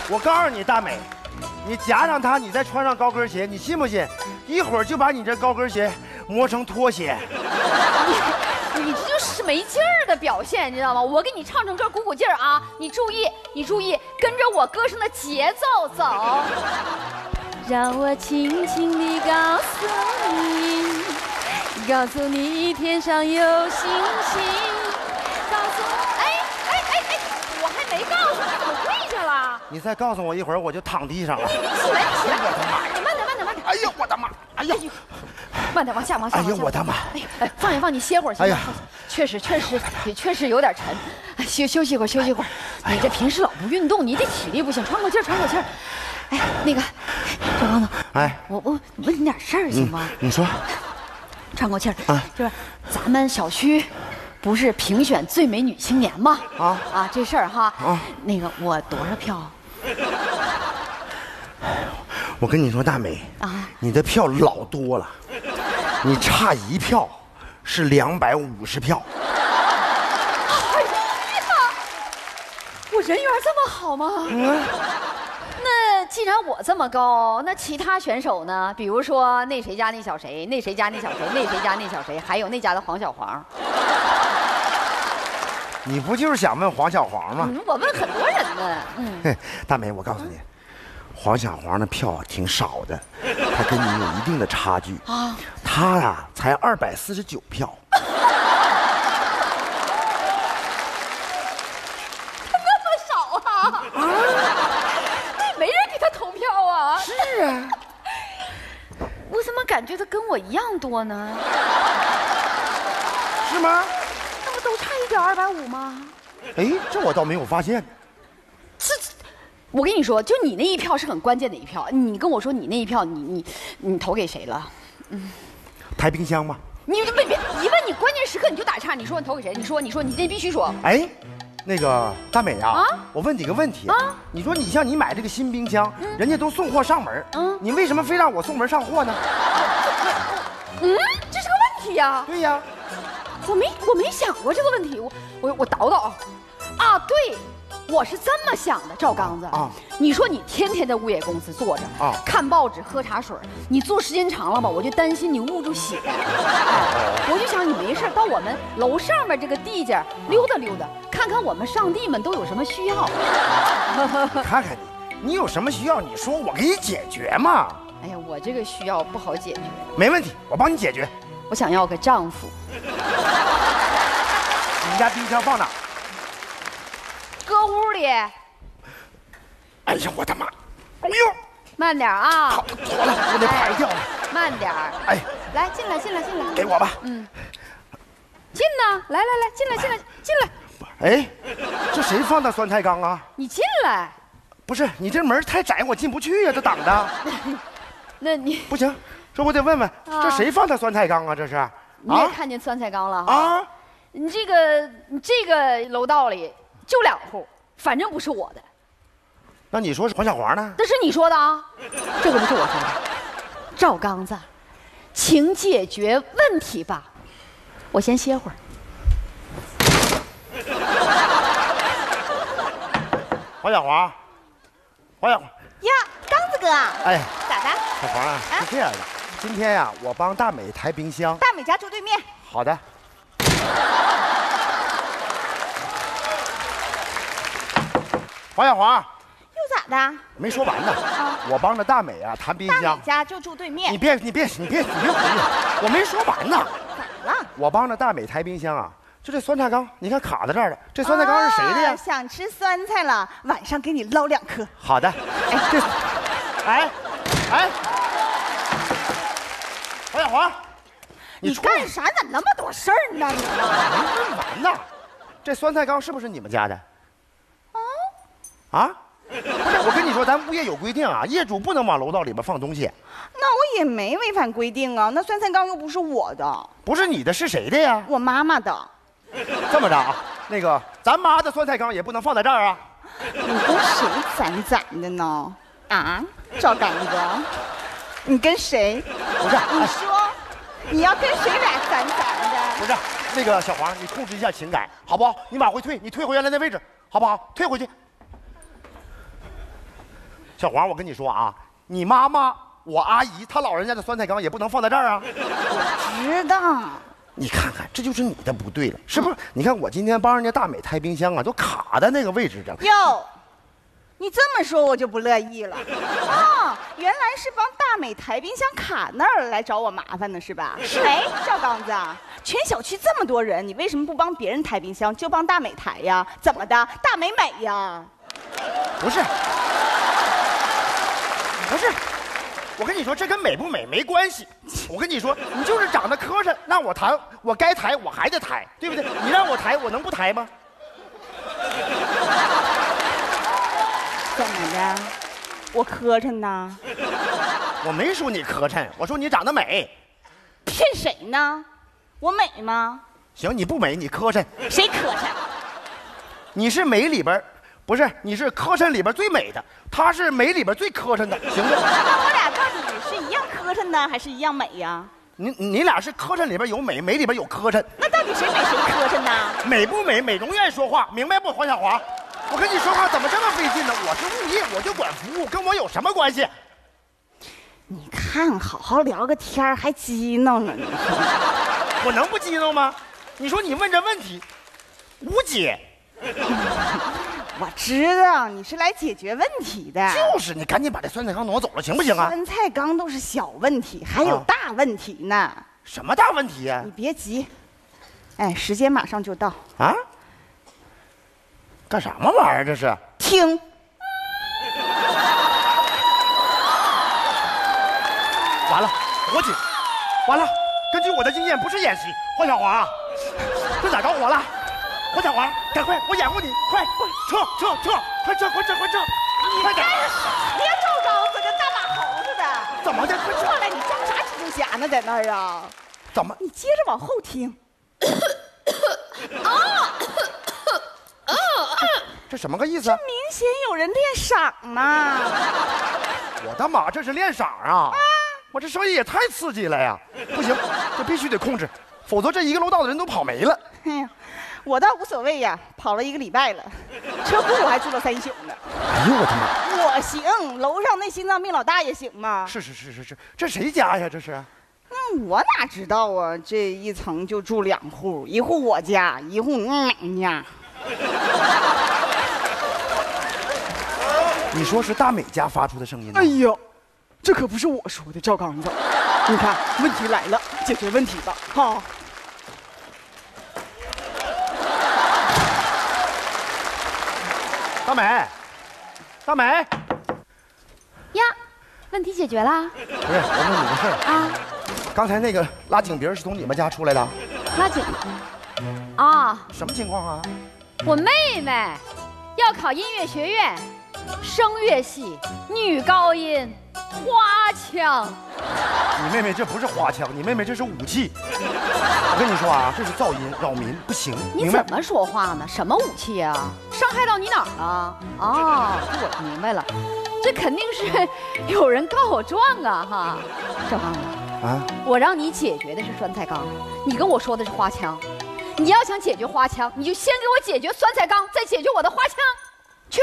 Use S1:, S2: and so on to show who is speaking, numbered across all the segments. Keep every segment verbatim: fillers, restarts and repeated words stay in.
S1: 我告诉你，大美，你夹上它，你再穿上高跟鞋，你信不信？一会儿就把你这高跟鞋磨成拖鞋。
S2: 你你这就是没劲儿的表现，你知道吗？我给你唱唱歌，鼓鼓劲儿啊！你注意，你注意，跟着我歌声的节奏走。让我轻轻地告诉你，告诉你天上有星星。告诉我，哎哎哎哎，我还没告诉你，怎么跪下了？
S1: 你再告诉我一会儿，我就躺地上了。
S2: 你你起来，你起来！我的妈呀！慢点，慢点，慢点！
S1: 哎呦，我的妈！哎呀！
S2: 慢点，往下，往下。
S1: 哎呦，我的妈！
S2: 哎哎，放一放，你歇会儿。哎呀，确实，确实，也确实有点沉。休休息一会儿，休息一会儿。你这平时老不运动，你这体力不行，喘口气儿，喘口气儿。哎，那个，赵刚子，哎，我我问你点事儿行吗？
S1: 你说。
S2: 喘口气儿啊，就是咱们小区不是评选最美女青年吗？啊啊，这事儿哈，啊，那个我多少票？
S1: 我跟你说，大美啊，你的票老多了，你差一票是两百五十票。
S2: 哎呀，我人缘这么好吗？嗯。那既然我这么高，那其他选手呢？比如说那谁家那小谁，那谁家那小谁，那谁家那小谁，还有那家的黄小黄。
S1: 你不就是想问黄小黄吗？
S2: 嗯，我问很多人呢。嗯，
S1: 大美，我告诉你。黄小黄的票挺少的，他跟你有一定的差距啊。他啊，才二百四十九票。
S2: 他那么少啊？啊？没人给他投票啊？
S1: 是啊。
S2: 我怎么感觉他跟我一样多呢？
S1: 是吗？
S2: 那不都差一点二百五吗？
S1: 哎，这我倒没有发现。
S2: 这。我跟你说，就你那一票是很关键的一票。你跟我说你那一票，你你你投给谁了？嗯，
S1: 抬冰箱吗？
S2: 你别别一问你关键时刻你就打岔，你说你投给谁？你说你说你这必须说。
S1: 哎，那个大美啊，啊我问你个问题啊，你说你像你买这个新冰箱，嗯、人家都送货上门，嗯，你为什么非让我送门上货呢？
S2: 嗯，这是个问题呀、啊。
S1: 对呀，
S2: 我没我没想过这个问题，我我我倒倒啊，对。我是这么想的，赵刚子啊，你说你天天在物业公司坐着啊，看报纸喝茶水，你坐时间长了吧，我就担心你捂住血。哎，我就想你没事到我们楼上面这个地界溜达溜达，看看我们上帝们都有什么需要。
S1: 看看你，你有什么需要你说，我给你解决嘛。
S2: 哎呀，我这个需要不好解决。
S1: 没问题，我帮你解决。
S2: 我想要个丈夫。
S1: 你们家冰箱放哪？
S2: 搁屋里。
S1: 哎呀，我的妈！哎呦，
S2: 慢点啊！
S1: 好，妥了，我得排掉了。
S2: 慢点。哎，来，进来，进来，进来。
S1: 给我吧。
S2: 嗯。进呢，来来来，进来，进来，进来。
S1: 哎，这谁放的酸菜缸啊？
S2: 你进来。
S1: 不是，你这门太窄，我进不去呀，这挡的。
S2: 那你
S1: 不行，这我得问问，这谁放的酸菜缸啊？这是？
S2: 你也看见酸菜缸了啊？你这个，你这个楼道里。就两户，反正不是我的。
S1: 那你说是黄小华呢？
S2: 那是你说的啊，这个不是我说的。赵刚子，请解决问题吧，我先歇会儿。
S1: 黄小华，黄小华
S3: 呀，刚子哥，
S1: 哎，
S3: 咋的？
S1: 小华啊，是这样的，今天呀、啊，我帮大美抬冰箱。
S3: 大美家住对面。
S1: 好的。黄小华，
S3: 又咋的？
S1: 没说完呢。啊、我帮着大美啊弹冰箱。
S3: 大美家就住对面。
S1: 你别，你别，你别，你别回去，我没说完呢。
S3: 咋了？
S1: 我帮着大美抬冰箱啊，就这酸菜缸，你看卡在这儿了。这酸菜缸是谁的呀？
S3: 啊、想吃酸菜了，晚上给你捞两颗。
S1: 好的。哎，这，哎，哎，黄小华，
S3: 你干啥？咋那么多事儿呢？你
S1: 没问完呢。这酸菜缸是不是你们家的？啊，不是，我跟你说，咱物业有规定啊，业主不能往楼道里边放东西。
S3: 那我也没违反规定啊，那酸菜缸又不是我的。
S1: 不是你的，是谁的呀？
S3: 我妈妈的。
S1: 这么着啊，那个咱妈的酸菜缸也不能放在这儿啊。
S3: 你跟谁攒攒的呢？啊，赵刚哥，你跟谁？
S1: 不是，
S3: 你说，你要跟谁俩攒攒的？
S1: 不是，那个小黄，你控制一下情感，好不好？你往回退，你退回原来的位置，好不好？退回去。 小黄，我跟你说啊，你妈妈、我阿姨，她老人家的酸菜缸也不能放在这儿啊。
S3: 我知道。
S1: 你看看，这就是你的不对了，是不是？嗯、你看我今天帮人家大美抬冰箱啊，都卡在那个位置上。
S3: 哟，你这么说我就不乐意了。啊，原来是帮大美抬冰箱卡那儿来找我麻烦呢，是吧？是。哎，赵刚子，全小区这么多人，你为什么不帮别人抬冰箱，就帮大美抬呀？怎么的？大美美呀？
S1: 不是，不是。我跟你说，这跟美不美没关系。我跟你说，你就是长得磕碜，那我抬，我该抬我还得抬，对不对？你让我抬，我能不抬吗？
S3: 怎么的？我磕碜呢？
S1: 我没说你磕碜，我说你长得美。
S3: 骗谁呢？我美吗？
S1: 行，你不美，你磕碜。
S3: 谁磕碜？
S1: 你是美里边。不是，你是磕碜里边最美的，她是美里边最磕碜的，行不？
S3: 那我俩到底是一样磕碜呢，还是一样美呀？
S1: 你你俩是磕碜里边有美，美里边有磕碜。
S3: 那到底谁美谁磕碜呢？
S1: 美不美，美容院说话，明白不，黄小华？我跟你说话怎么这么费劲呢？我是物业，我就管服务，跟我有什么关系？
S3: 你看，好好聊个天还激闹呢，你
S1: 我能不激闹吗？你说你问这问题，无解。
S3: 我知道你是来解决问题的，
S1: 就是你赶紧把这酸菜缸挪走了，行不行啊？
S3: 酸菜缸都是小问题，还有大问题呢。啊、
S1: 什么大问题呀、啊？
S3: 你别急，哎，时间马上就到
S1: 啊！干什么玩意儿这是？
S3: 听。
S1: 完了，火警！完了，根据我的经验，不是演习，黄小华，这哪着火了？黄小华，赶快，我掩护你，快，撤撤撤，快撤快撤快撤！快点！
S3: 别赵刚子跟大马猴似的，
S1: 怎么的？快
S3: 撤来！你装啥蜘蛛侠呢？在那儿啊？
S1: 怎么？
S3: 你接着往后听。啊！
S1: 这什么个意思？
S3: 这明显有人练嗓嘛！
S1: 我的妈，这是练嗓啊！啊！我这声音也太刺激了呀！不行，这必须得控制，否则这一个楼道的人都跑没了。
S3: 哎呀！我倒无所谓呀，跑了一个礼拜了，车库我还住了三宿呢。
S1: 哎呦我的妈！
S3: 我行，楼上那心脏病老大爷行吗？
S1: 是是是是是，这谁家呀？这是？
S3: 嗯，我哪知道啊？这一层就住两户，一户我家，一户嗯家。
S1: 你说是大美家发出的声音？
S3: 哎呀，这可不是我说的，赵刚子。你看，问题来了，解决问题吧，哈。
S1: 大美，大美，
S2: 呀，问题解决啦？
S1: 不是，我问你个事儿啊。刚才那个拉井鼻是从你们家出来的？
S2: 拉井啊？
S1: 什么情况啊？
S2: 我妹妹要考音乐学院，声乐系，女高音，花腔。
S1: 你妹妹这不是花腔，你妹妹这是武器。我跟你说啊，这是噪音，扰民，不行。
S2: 你怎么说话呢？什么武器啊？伤害到你哪儿了？哦，我明白了，这肯定是有人告我状啊！哈，赵刚子啊，我让你解决的是酸菜缸，你跟我说的是花腔。你要想解决花腔，你就先给我解决酸菜缸，再解决我的花腔。去。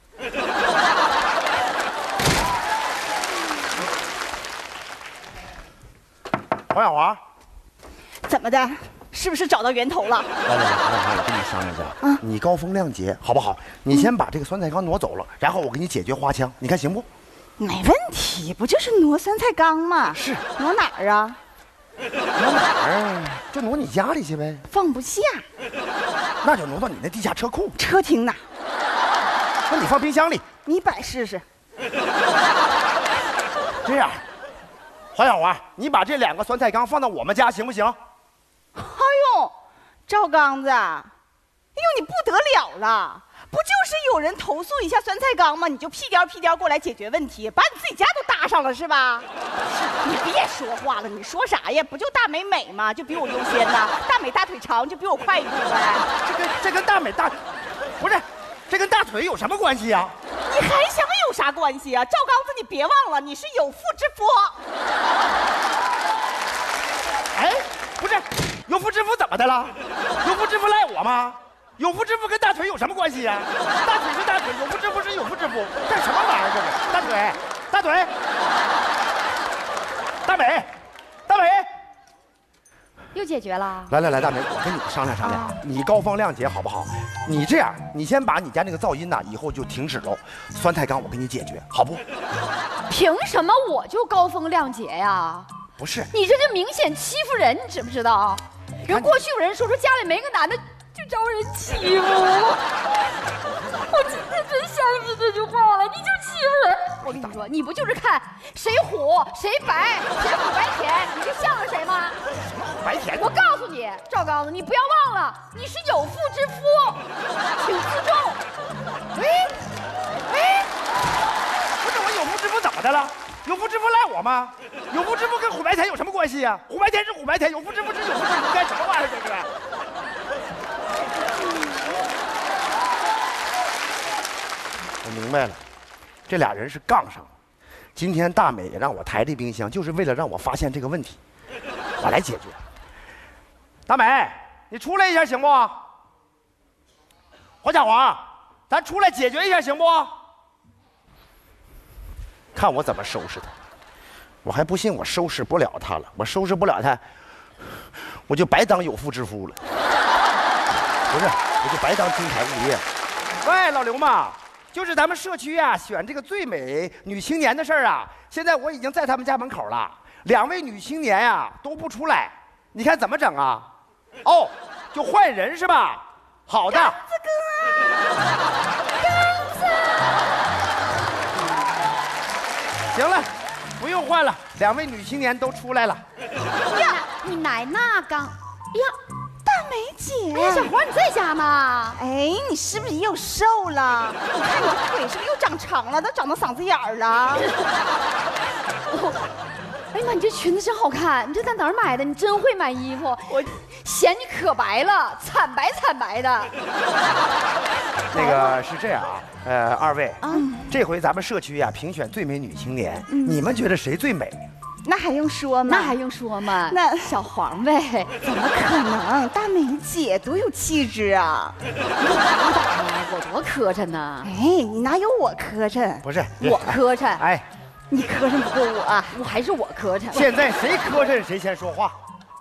S1: 黄小华，
S3: 怎么的？是不是找到源头了？
S1: 来来来，来，我跟你商量一下，啊、你高风亮节好不好？你先把这个酸菜缸挪走了，然后我给你解决花腔，你看行不？
S3: 没问题，不就是挪酸菜缸吗？
S1: 是，
S3: 挪哪儿啊？
S1: 挪哪儿？就挪你家里去呗。
S3: 放不下，
S1: 那就挪到你那地下车库。
S3: 车厅哪？
S1: 那你放冰箱里。
S3: 你摆试试。
S1: 这样，黄小华，你把这两个酸菜缸放到我们家行不行？
S3: 哎呦，赵刚子，哎呦你不得了了！不就是有人投诉一下酸菜缸吗？你就屁颠屁颠过来解决问题，把你自己家都搭上了是吧？你别说话了，你说啥呀？不就大美美吗？就比我优先呐？大美大腿长就比我快一步呗？
S1: 这跟这跟大美大，不是，这跟大腿有什么关系呀？
S3: 你还想有啥关系啊？赵刚子，你别忘了，你是有妇之夫。
S1: 哎，不是。有妇之夫怎么的了？有妇之夫赖我吗？有妇之夫跟大腿有什么关系呀、啊？大腿是大腿，有妇之夫是有妇之夫，这什么玩意儿？这是大腿腿，大腿，大美，大美。
S2: 又解决了。
S1: 来来来，大美，我跟你商量商量，啊、你高风亮节好不好？你这样，你先把你家那个噪音呐、啊，以后就停止喽。酸菜缸我给你解决，好不？
S2: 凭什么我就高风亮节呀？
S1: 不是，
S2: 你这就明显欺负人，你知不知道？人过去有人说说家里没个男的就招人欺负，我今天真相信这句话了，你就欺负人。我跟你说，你不就是看谁虎谁白，谁虎白甜，你就向着谁吗？
S1: 白甜。
S2: 我告诉你，赵刚子，你不要忘了，你是有妇之夫，请自重。
S1: 哎哎，不是我有妇之夫怎么的了？有妇之夫赖我吗？有妇之夫跟虎白甜有什么关系呀、啊？虎白甜是虎白甜，有妇之夫是有妇之夫，干什么玩意儿这是？我明白了，这俩人是杠上了。今天大美也让我抬这冰箱，就是为了让我发现这个问题，我来解决。大美，你出来一下行不？黄小华，咱出来解决一下行不？看我怎么收拾他！我还不信我收拾不了他了。我收拾不了他，我就白当有妇之夫了。不是，我就白当金牌物业了。喂，老刘嘛，就是咱们社区啊选这个最美女青年的事儿啊，现在我已经在他们家门口了。两位女青年啊都不出来，你看怎么整啊？哦，就换人是吧？好的。刚子哥，刚子。行了，不用换了，两位女青年都出来了。
S2: 呀，你奶那刚，呀，
S3: 大美姐，
S2: 哎，小花你在家吗？
S3: 哎，你是不是又瘦了？你看你这腿是不是又长长了，都长到嗓子眼儿了？
S2: 哎呀妈，你这裙子真好看！你这在哪儿买的？你真会买衣服，我嫌你可白了，惨白惨白的。
S1: 那个是这样啊，呃，二位，嗯，这回咱们社区呀、啊、评选最美女青年，嗯、你们觉得谁最美？
S3: 那还用说吗？
S2: 那还用说吗？
S3: 那
S2: 小黄呗。
S3: 怎么可能？大美姐多有气质啊！
S2: 你拉倒吧，我多磕碜呢。
S3: 哎，你哪有我磕碜？
S1: 不是
S2: 我磕碜。
S1: 哎。
S3: 你磕碜不过我、啊，
S2: 我还是我磕碜。
S1: 现在谁磕碜谁先说话。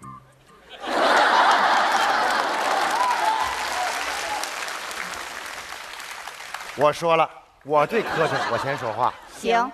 S1: 我说了，我最磕碜，我先说话。
S3: 行。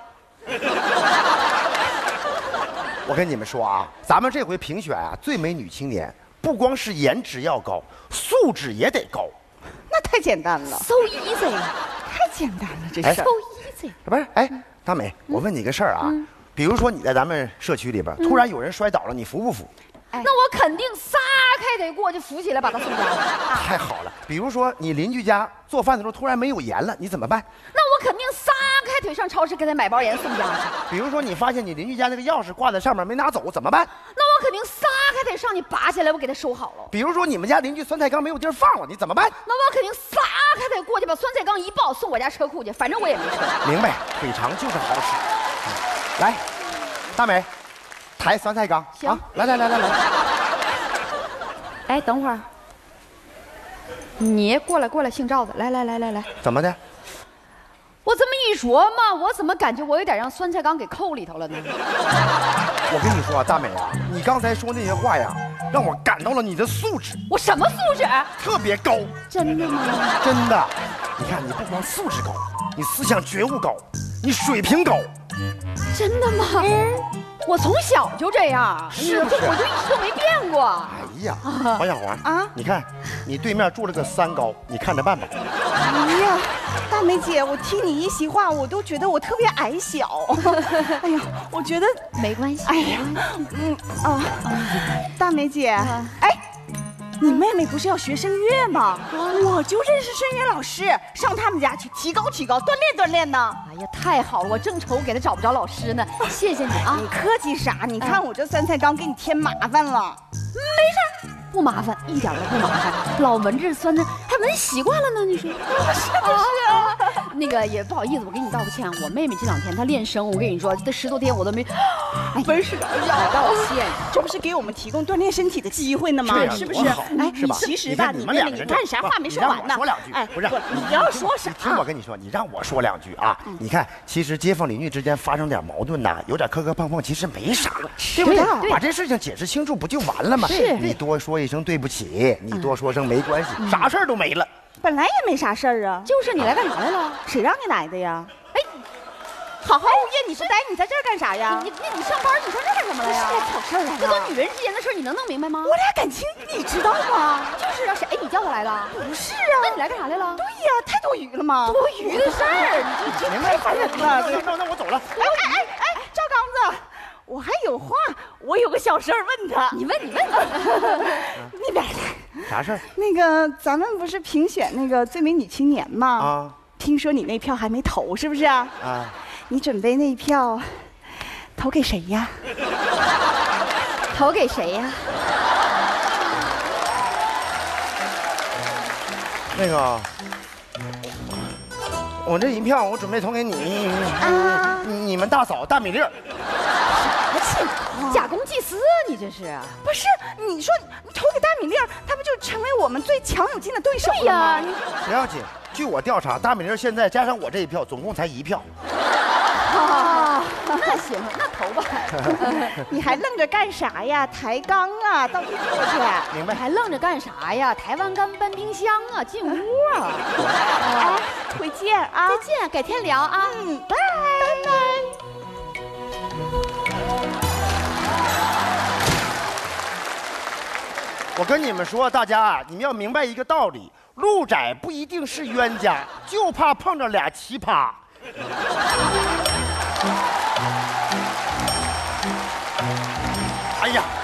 S1: 我跟你们说啊，咱们这回评选啊，最美女青年，不光是颜值要高，素质也得高。
S3: 那太简单了
S2: ，so easy，
S3: 太简单了，这是、
S1: 哎、
S2: so easy。
S1: 不是，哎。大美，我问你个事儿啊，嗯、比如说你在咱们社区里边，突然有人摔倒了，你扶不扶？
S2: 哎、那我肯定撒开得过去扶起来把他送家。
S1: 太好了，比如说你邻居家做饭的时候突然没有盐了，你怎么办？
S2: 那我肯定撒开腿上超市给他买包盐送家去。
S1: 比如说你发现你邻居家那个钥匙挂在上面没拿走，怎么办？
S2: 那我肯定撒开腿上去拔下来，我给他收好了。
S1: 比如说你们家邻居酸菜缸没有地儿放了，你怎么办？
S2: 那我肯定撒开腿过去把酸菜缸一抱送我家车库去，反正我也没车。
S1: 明白，腿长就是好使。来，大美，抬酸菜缸。
S2: 行，
S1: 啊、来来来来来。
S2: 哎，等会儿，你过来过来，姓赵的，来来来来来。
S1: 怎么的？
S2: 我这么一琢磨，我怎么感觉我有点让酸菜缸给扣里头了呢？
S1: 我跟你说啊，大美啊，你刚才说那些话呀，让我感到了你的素质。
S2: 我什么素质？
S1: 特别高。
S2: 真的吗？
S1: 真的。你看，你不光素质高，你思想觉悟高，你水平高。
S2: 真的吗？嗯，我从小就这样，
S1: 是不是？
S2: 我就一直都没变过。
S1: 哎呀，黄小华啊，你看，你对面住了个三高，你看着办吧。
S3: 哎呀，大美姐，我听你一席话，我都觉得我特别矮小。哎呀，我觉得
S2: 没关系。
S3: 哎呀，嗯啊，大美姐，哎。你妹妹不是要学声乐吗？我就认识声乐老师，上他们家去提高提高，锻炼锻炼呢。
S2: 哎呀，太好了，我正愁给他找不着老师呢。谢谢你啊！
S3: 你客气啥？你看我这酸菜缸给你添麻烦了。
S2: 没事，不麻烦，一点都不麻烦。老闻这酸菜还闻习惯了呢，你说是不是？ 那个也不好意思，我给你道个歉。我妹妹这两天她练声，我跟你说，这十多天我都没，哎，
S3: 不是要道歉，这不是给我们提供锻炼身体的机会呢吗？是不是？哎，
S1: 是吧？
S3: 其实吧，
S1: 你
S3: 妹妹，你干啥话没说完呢？
S1: 说两句，
S3: 哎，
S1: 不是，
S3: 你要说啥？
S1: 听我跟你说，你让我说两句啊！你看，其实街坊邻居之间发生点矛盾呐，有点磕磕碰碰，其实没啥，对不对？把这事情解释清楚不就完了吗？
S2: 是，
S1: 你多说一声对不起，你多说声没关系，啥事儿都没了。
S3: 本来也没啥事儿啊，
S2: 就是你来干啥来了？
S3: 谁让你来的呀？哎，好好物业，你是待你在这儿干啥呀？
S2: 你你你上班，你上这干什么来呀？
S3: 是来挑事儿来
S2: 这都女人之间的事儿，你能弄明白吗？
S3: 我俩感情你知道吗？
S2: 就是啊，谁？哎，你叫他来的？
S3: 不是啊，
S2: 那你来干啥来了？
S3: 对呀，太多余了吗？
S2: 多余的事儿，你这
S1: 明白，
S3: 烦人了。
S1: 那那我走了。
S3: 哎哎哎哎，赵刚子。我还有话，我有个小事儿问他。
S2: 你问，你问，
S3: 那边来。
S1: 啥事儿？
S3: 那个，咱们不是评选那个最美女青年吗？
S1: 啊。
S3: 听说你那票还没投，是不是啊？
S1: 啊。
S3: 你准备那一票投给谁呀？
S2: 投给谁呀？
S1: 那个。我这一票，我准备投给你，
S3: 啊，
S1: 你们大嫂大米粒儿。
S3: 什么情况？
S2: 假公济私，你这是？
S3: 不是，你说你投给大米粒儿，他不就成为我们最强有劲的对手了吗？
S2: 对呀，
S1: 不要紧，据我调查，大米粒儿现在加上我这一票，总共才一票。
S2: 啊，那行，那投吧。
S3: 你还愣着干啥呀？抬杠啊，到地坐去。
S1: 明白。
S2: 还愣着干啥呀？台湾干搬冰箱啊，进屋啊。
S3: 哎，回见啊！
S2: 再见，改天聊啊。
S3: 嗯，拜拜拜。
S1: 我跟你们说，大家啊，你们要明白一个道理：路窄不一定是冤家，就怕碰着俩奇葩。哎呀！